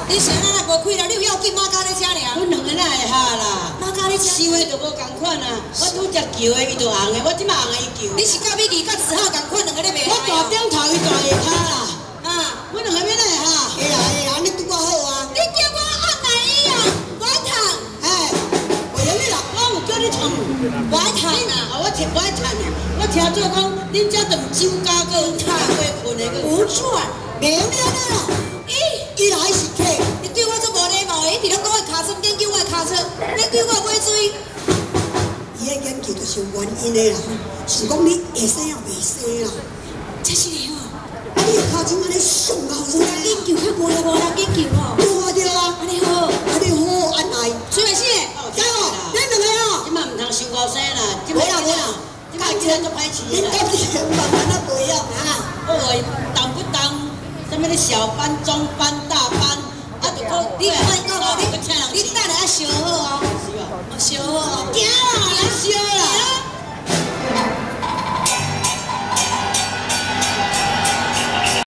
你想咱也无开了，你有要紧马家咧车尔？ 阮两个哪会哈啦？ 马家咧车， 收的就无共款啊。我拄只球的，伊就红的，我即马红的伊球。 你是甲美琪甲志浩共款两个咧袂？ 我大点头，伊大下骹啦。 啊， 阮两个要哪会哈？ 会啦会啦，你拄我好啊。 你叫我按哪伊啊？我烫。 哎，为了你啦， 我有叫你烫， 我烫啊！ 我烫啊！我听做讲，恁遮顿酒家个烫过困的个。 不转， 袂用你安尼啦。伊来是客， 你对我做无礼貌的，一直拢讲我尻川研究我尻川，你对我尾水。 伊的研究就是有原因的啦，是讲你会生也袂生啦。 这是你哦， 啊，你尻川安尼上高有人研究，较无啦无人研究哦。 对啊对啊， 安尼好， 安尼好安排。 水袂死的， 加油，咱两个哦。 即马唔通伤高生啦，即无啦无啦， 即马既然都歹饲的啦。 你到底慢慢啊培养啊。 我动不动，什么咧小班、中班、大